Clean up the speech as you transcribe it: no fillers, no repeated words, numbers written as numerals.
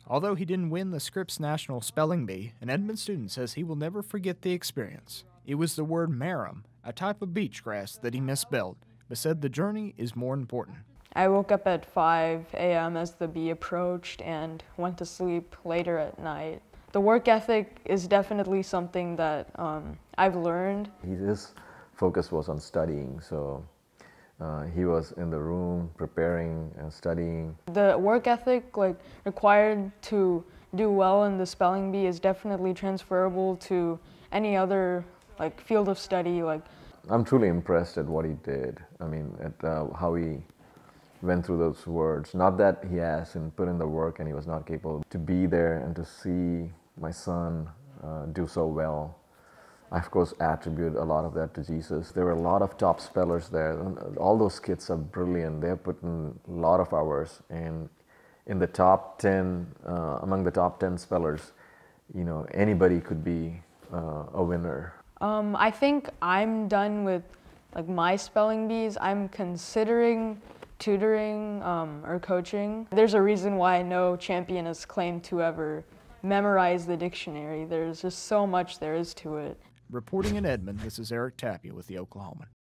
Although he didn't win the Scripps National Spelling Bee, an Edmond student says he will never forget the experience. It was the word marum, a type of beach grass, that he misspelled, but said the journey is more important. I woke up at 5 a.m. as the bee approached and went to sleep later at night. The work ethic is definitely something that I've learned. His focus was on studying, so he was in the room preparing and studying. The work ethic required to do well in the spelling bee is definitely transferable to any other field of study. I'm truly impressed at what he did. I mean, at how he went through those words. Not that he asked and put in the work and he was not capable. To be there and to see my son do so well, I of course attribute a lot of that to Jesus. There were a lot of top spellers there. All those kids are brilliant. They have put in a lot of hours, and in the top 10, among the top 10 spellers, anybody could be a winner. I think I'm done with my spelling bees. I'm considering tutoring or coaching. There's a reason why no champion has claimed to ever memorize the dictionary. There's just so much there is to it. Reporting in Edmond, this is Eric Tapia with the Oklahoman.